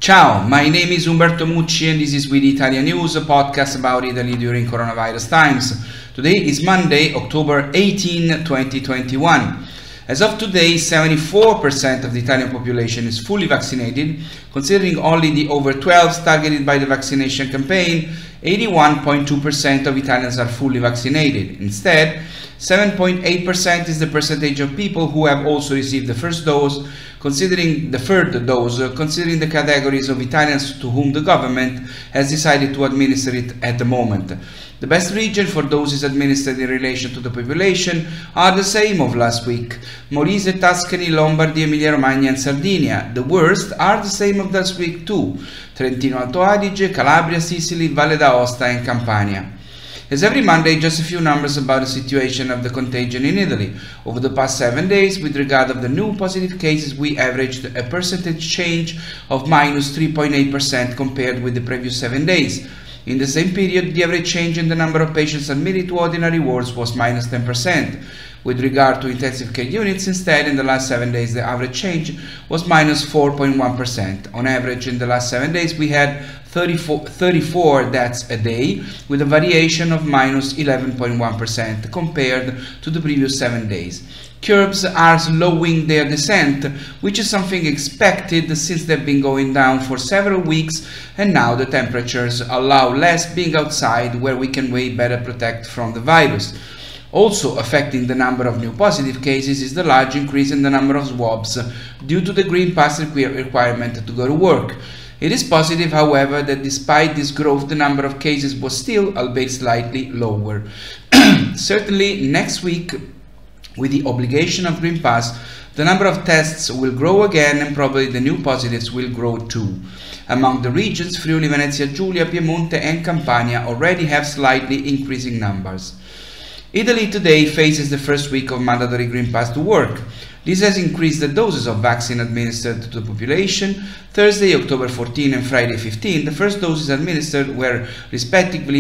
Ciao, my name is Umberto Mucci and this is With Italia News, a podcast about Italy during coronavirus times. Today is Monday, October 18, 2021. As of today, 74% of the Italian population is fully vaccinated. Considering only the over 12s targeted by the vaccination campaign, 81.2% of Italians are fully vaccinated. Instead, 7.8% is the percentage of people who have also received the first dose. Considering the third dose, considering the categories of Italians to whom the government has decided to administer it at the moment. The best region for doses administered in relation to the population are the same of last week: Molise, Tuscany, Lombardy, Emilia-Romagna and Sardinia. The worst are the same of last week too: Trentino Alto Adige, Calabria, Sicily, Valle d'Aosta and Campania. As every Monday, just a few numbers about the situation of the contagion in Italy. Over the past 7 days, with regard of the new positive cases, we averaged a percentage change of minus 3.8% compared with the previous 7 days. In the same period, the average change in the number of patients admitted to ordinary wards was minus 10%. With regard to intensive care units, instead, in the last 7 days, the average change was minus 4.1%. On average, in the last 7 days, we had 34 deaths a day, with a variation of minus 11.1% compared to the previous 7 days. Curves are slowing their descent, which is something expected since they've been going down for several weeks, and now the temperatures allow less being outside, where we can way better protect from the virus. Also affecting the number of new positive cases is the large increase in the number of swabs due to the Green Pass requirement to go to work. It is positive, however, that despite this growth, the number of cases was still, albeit slightly, lower. Certainly, next week, with the obligation of Green Pass, the number of tests will grow again and probably the new positives will grow too. Among the regions, Friuli, Venezia Giulia, Piemonte and Campania already have slightly increasing numbers. Italy today faces the first week of mandatory Green Pass to work. This has increased the doses of vaccine administered to the population. Thursday, October 14 and Friday 15, the first doses administered were respectively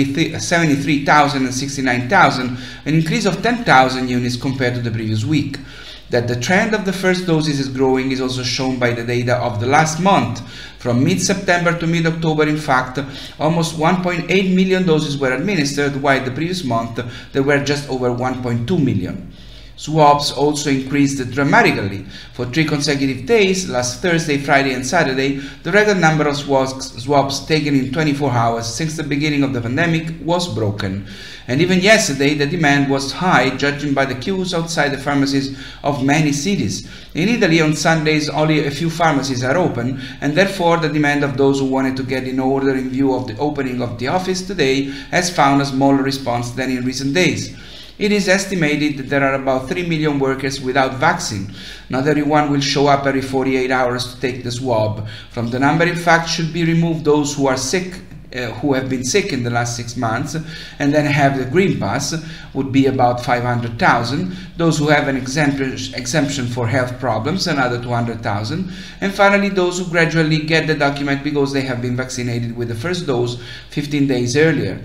73,000 and 69,000, an increase of 10,000 units compared to the previous week. That the trend of the first doses is growing is also shown by the data of the last month. From mid-September to mid-October, in fact, almost 1.8 million doses were administered, while the previous month there were just over 1.2 million. Swabs also increased dramatically. For 3 consecutive days, last Thursday, Friday and Saturday, the record number of swabs taken in 24 hours since the beginning of the pandemic was broken. And even yesterday, the demand was high, judging by the queues outside the pharmacies of many cities. In Italy, on Sundays, only a few pharmacies are open, and therefore the demand of those who wanted to get in order in view of the opening of the office today has found a smaller response than in recent days. It is estimated that there are about 3 million workers without vaccine. Not everyone will show up every 48 hours to take the swab. From the number, in fact, should be removed those who are sick, who have been sick in the last 6 months and then have the Green Pass, would be about 500,000. Those who have an exemption for health problems, another 200,000. And finally, those who gradually get the document because they have been vaccinated with the first dose 15 days earlier.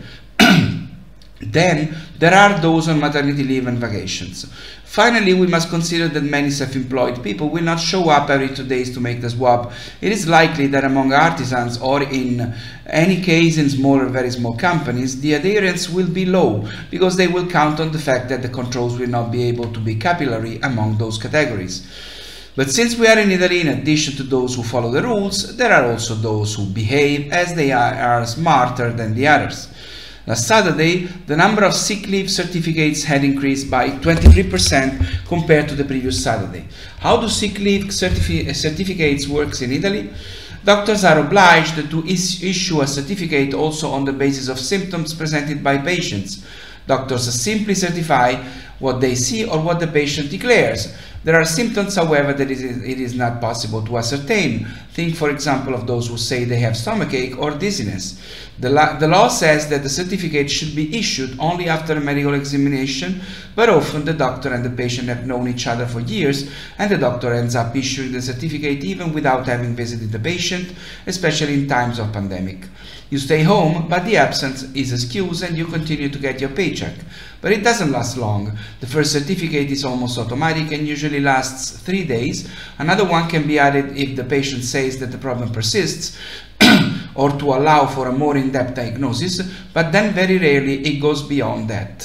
Then there are those on maternity leave and vacations. Finally, we must consider that many self-employed people will not show up every 2 days to make the swab. It is likely that among artisans, or in any case in smaller, very small companies, the adherence will be low because they will count on the fact that the controls will not be able to be capillary among those categories. But since we are in Italy, in addition to those who follow the rules, there are also those who behave as they are smarter than the others. Last Saturday, the number of sick leave certificates had increased by 23% compared to the previous Saturday. How do sick leave certificates work in Italy? Doctors are obliged to issue a certificate also on the basis of symptoms presented by patients. Doctors simply certify what they see or what the patient declares. There are symptoms, however, that it is not possible to ascertain. Think, for example, of those who say they have stomachache or dizziness. The law says that the certificate should be issued only after a medical examination, but often the doctor and the patient have known each other for years, and the doctor ends up issuing the certificate even without having visited the patient, especially in times of pandemic. You stay home, but the absence is excused and you continue to get your paycheck. But it doesn't last long. The first certificate is almost automatic and usually lasts 3 days. Another one can be added if the patient says that the problem persists or to allow for a more in-depth diagnosis, but then very rarely it goes beyond that.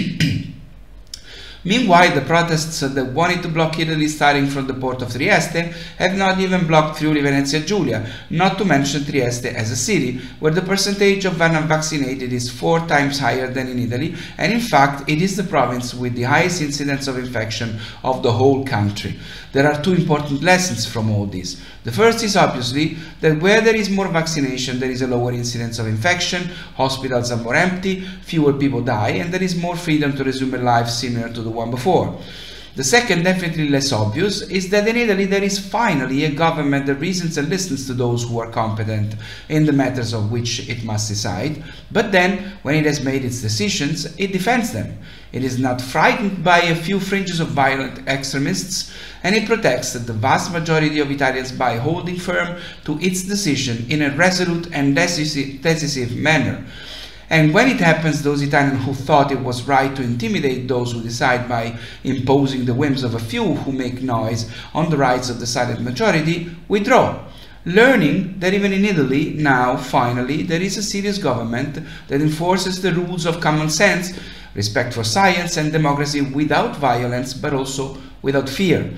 Meanwhile, the protests that wanted to block Italy starting from the port of Trieste have not even blocked Friuli Venezia Giulia, not to mention Trieste as a city, where the percentage of unvaccinated is 4 times higher than in Italy, and in fact it is the province with the highest incidence of infection of the whole country. There are 2 important lessons from all this. The first is obviously that where there is more vaccination, there is a lower incidence of infection, hospitals are more empty, fewer people die, and there is more freedom to resume a life similar to the one before. The second, definitely less obvious, is that in Italy there is finally a government that reasons and listens to those who are competent in the matters of which it must decide, but then, when it has made its decisions, it defends them. It is not frightened by a few fringes of violent extremists, and it protects the vast majority of Italians by holding firm to its decision in a resolute and decisive manner. And when it happens, those Italians who thought it was right to intimidate those who decide by imposing the whims of a few who make noise on the rights of the silent majority withdraw, learning that even in Italy now, finally, there is a serious government that enforces the rules of common sense, respect for science and democracy without violence, but also without fear.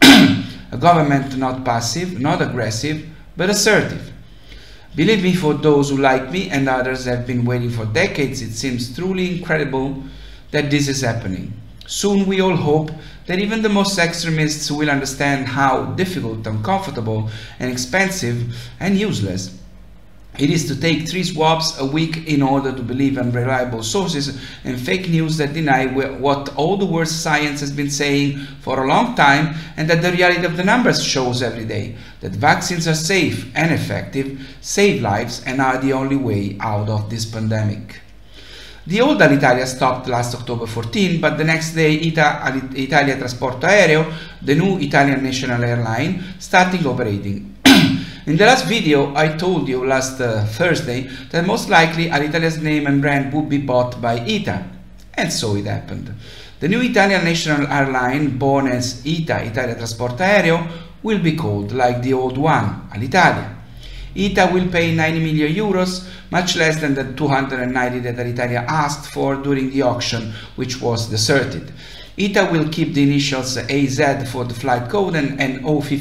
A government not passive, not aggressive, but assertive. Believe me, for those who like me and others have been waiting for decades, it seems truly incredible that this is happening. Soon we all hope that even the most extremists will understand how difficult, uncomfortable and expensive and useless it is to take 3 swabs a week in order to believe unreliable sources and fake news that deny what all the worst science has been saying for a long time, and that the reality of the numbers shows every day, that vaccines are safe and effective, save lives, and are the only way out of this pandemic. The old Alitalia stopped last October 14, but the next day Italia Trasporto Aereo, the new Italian national airline, started operating. In the last video, I told you last Thursday that most likely Alitalia's name and brand would be bought by ITA, and so it happened. The new Italian national airline, born as ITA, Italia Trasporto Aereo, will be called like the old one, Alitalia. ITA will pay 90 million euros, much less than the 290 that Alitalia asked for during the auction, which was deserted. ITA will keep the initials AZ for the flight code and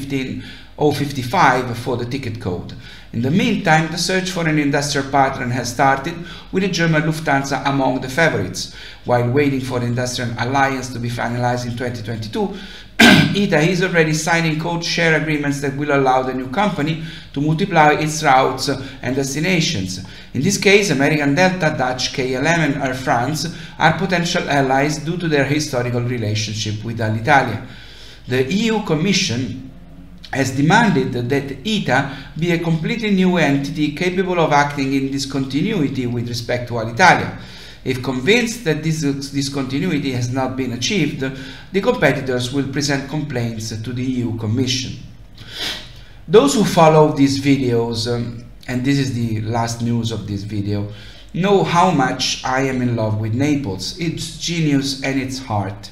055 for the ticket code. In the meantime, the search for an industrial partner has started, with the German Lufthansa among the favorites. While waiting for the industrial alliance to be finalized in 2022, ITA is already signing code-share agreements that will allow the new company to multiply its routes and destinations. In this case, American Delta, Dutch KLM and Air France are potential allies due to their historical relationship with Alitalia. The EU Commission has demanded that ITA be a completely new entity capable of acting in discontinuity with respect to Alitalia. If convinced that this discontinuity has not been achieved, the competitors will present complaints to the EU Commission. Those who follow these videos, and this is the last news of this video, know how much I am in love with Naples, its genius and its heart.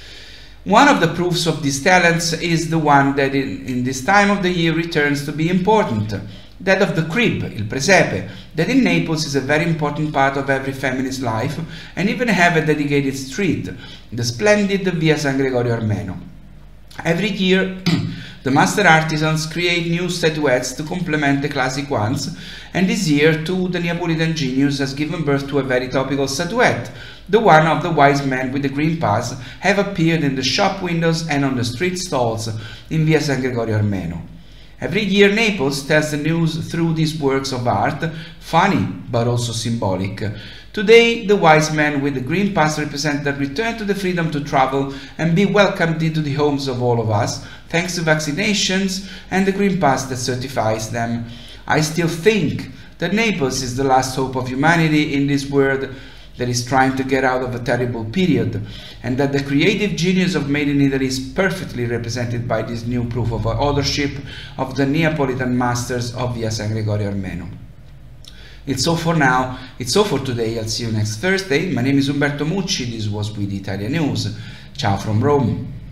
One of the proofs of these talents is the one that in this time of the year returns to be important, that of the crib, il presepe, that in Naples is a very important part of every family's life, and even have a dedicated street, the splendid Via San Gregorio Armeno. Every year, the master artisans create new statuettes to complement the classic ones, and this year too the Neapolitan genius has given birth to a very topical statuette. The one of the wise men with the green pass have appeared in the shop windows and on the street stalls in Via San Gregorio Armeno. Every year Naples tells the news through these works of art, funny but also symbolic. Today, the wise men with the green pass represent the return to the freedom to travel and be welcomed into the homes of all of us, thanks to vaccinations and the green pass that certifies them. I still think that Naples is the last hope of humanity in this world that is trying to get out of a terrible period, and that the creative genius of Made in Italy is perfectly represented by this new proof of authorship of the Neapolitan masters of Via San Gregorio Armeno. It's all for now. It's all for today. I'll see you next Thursday. My name is Umberto Mucci. This was With Italia News. Ciao from Rome.